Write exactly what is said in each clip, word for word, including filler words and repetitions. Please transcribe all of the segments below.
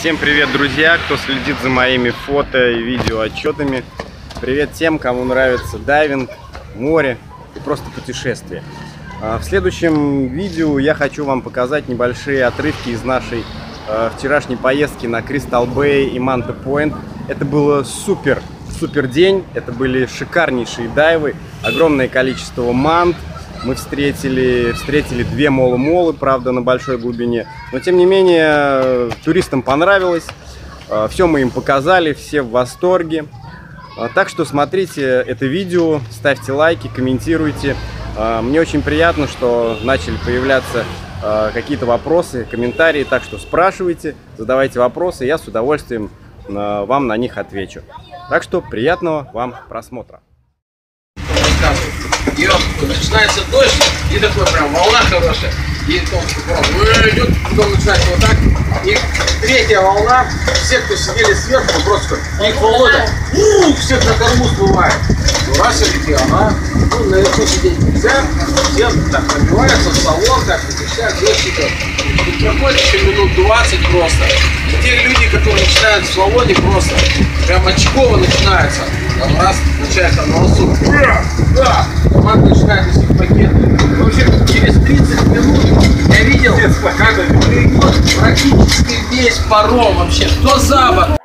Всем привет, друзья, кто следит за моими фото и видео отчетами. Привет тем, кому нравится дайвинг, море и просто путешествия. В следующем видео я хочу вам показать небольшие отрывки из нашей вчерашней поездки на Кристал Бэй и Манта Пойнт. Это было супер, супер день, это были шикарнейшие дайвы, огромное количество мант. Мы встретили, встретили две молы-молы, правда, на большой глубине. Но, тем не менее, туристам понравилось. Все мы им показали, все в восторге. Так что смотрите это видео, ставьте лайки, комментируйте. Мне очень приятно, что начали появляться какие-то вопросы, комментарии. Так что спрашивайте, задавайте вопросы, я с удовольствием вам на них отвечу. Так что приятного вам просмотра. И вот начинается дождь, и такой прям волна хорошая, и потом идет, потом начинается вот так, и третья волна, все, кто сидели сверху, просто их волна, всех на корму сбывает. Ну раз все-таки она, ну наверху сидеть нельзя, все так набиваются в салон, так, начинают дождь идет. И проходит еще минут двадцать просто. И те люди, которые начинают в салоне, просто прям очково начинается. Там раз начинается на носу, да, команда начинает носить пакеты. Вообще через тридцать минут я видел, как перейдет практически весь паром вообще, кто за борт.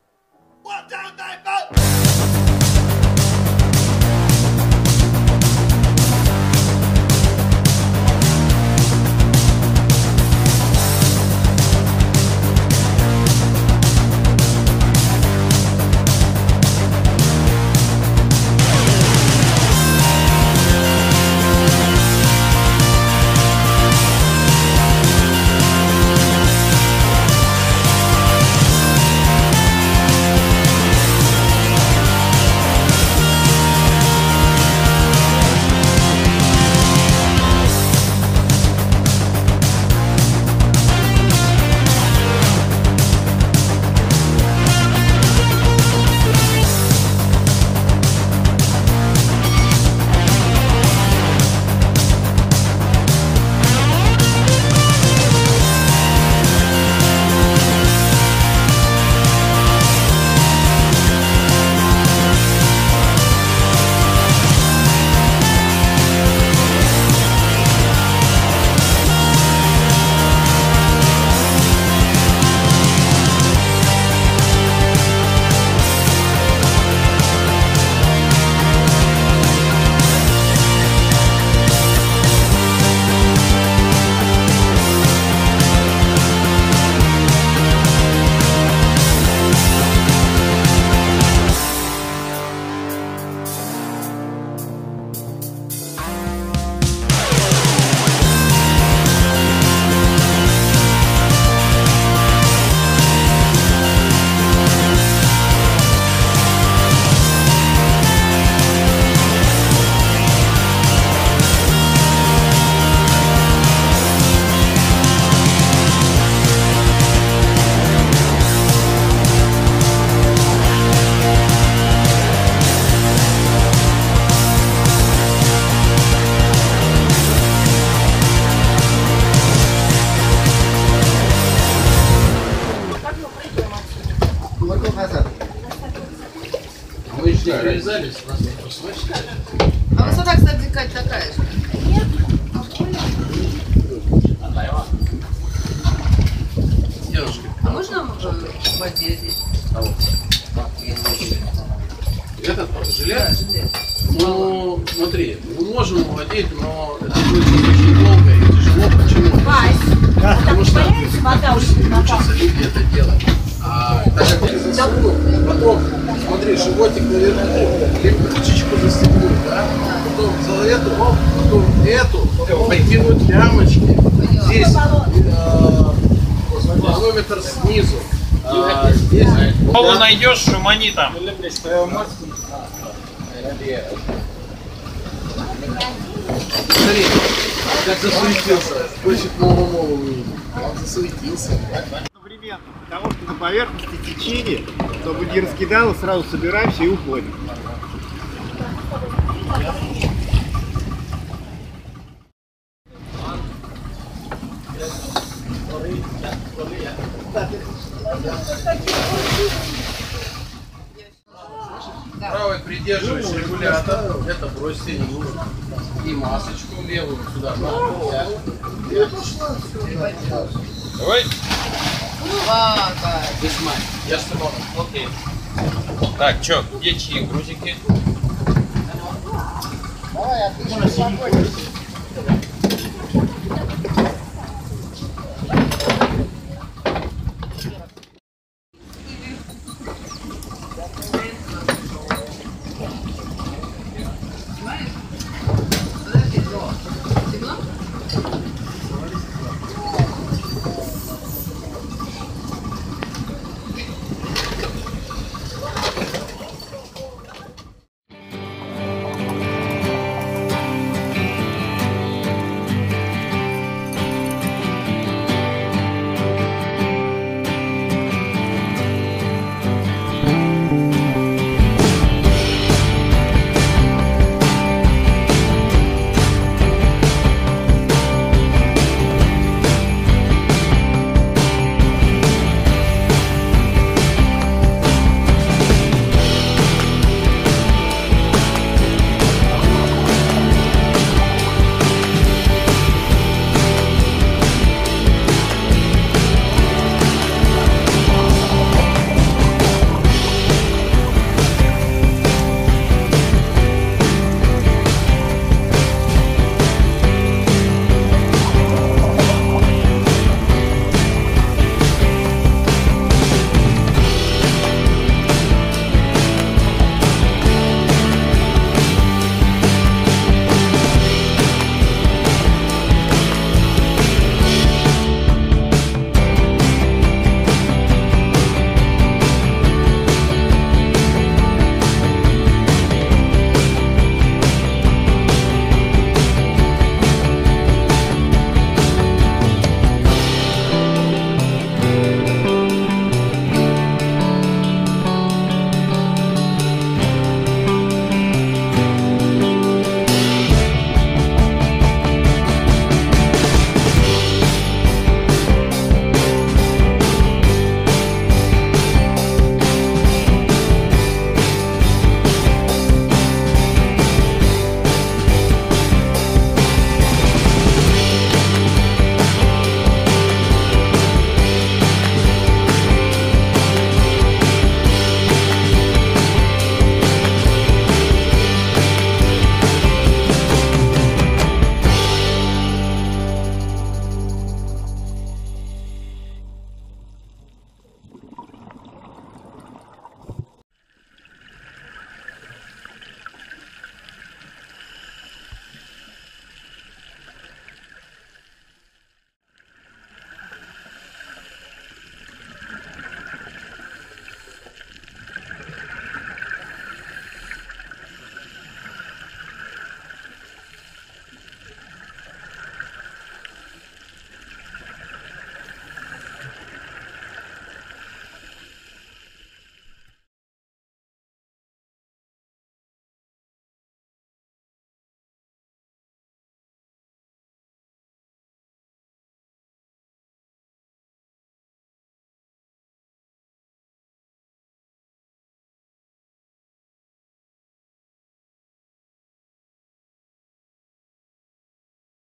Мы еще не вырезались, у нас не посмотрели. А высота, кстати, Кать, такая же. Девушка. А можно в воде здесь? А вот. Этот жилет? Да, жилет. Ну, смотри, мы можем владеть, но это будет очень долго и тяжело. Почему? Вась, Потому что вода учатся люди это делать. А так как ты засунул, потом, смотри, животик наверху, липучечку застегнуть, да? Потом за эту, потом эту, подкинуть лямочки. Здесь э, манометр снизу. А, здесь... Кого найдешь, шумани там. Смотри, как засуетился. Хочет нового увидеть. Он засуетился. Одновременно, потому что на поверхности течение, чтобы не раскидало, сразу собираемся и уходим. Правой придерживаешь регулятор, это бросьте не нужно. И масочку левую сюда. Давай. Вага. Здесь мать. Я с тобой. Окей. Так, чё, где чьи грузики?